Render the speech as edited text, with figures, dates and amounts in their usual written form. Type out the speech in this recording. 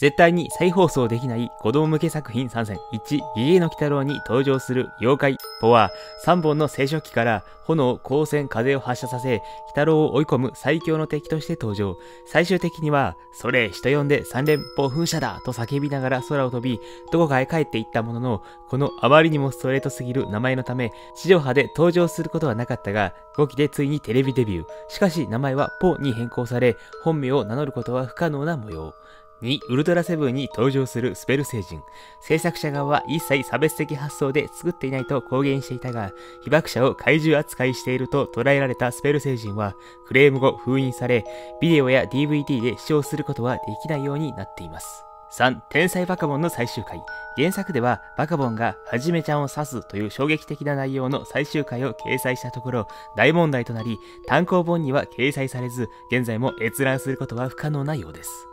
絶対に再放送できない子供向け作品参戦。1、ゲゲの鬼太郎に登場する妖怪。ポは3本の聖書機から炎、光線、風を発射させ、鬼太郎を追い込む最強の敵として登場。最終的には、それ、人呼んで三連砲噴射だと叫びながら空を飛び、どこかへ帰っていったものの、このあまりにもストレートすぎる名前のため、地上波で登場することはなかったが、5期でついにテレビデビュー。しかし名前はポに変更され、本名を名乗ることは不可能な模様。2、ウルトラセブンに登場するスペル星人。制作者側は一切差別的発想で作っていないと公言していたが、被爆者を怪獣扱いしていると捉えられたスペル星人は、クレーム後封印され、ビデオや DVD で視聴することはできないようになっています。3、天才バカボンの最終回。原作ではバカボンがはじめちゃんを刺すという衝撃的な内容の最終回を掲載したところ大問題となり、単行本には掲載されず、現在も閲覧することは不可能なようです。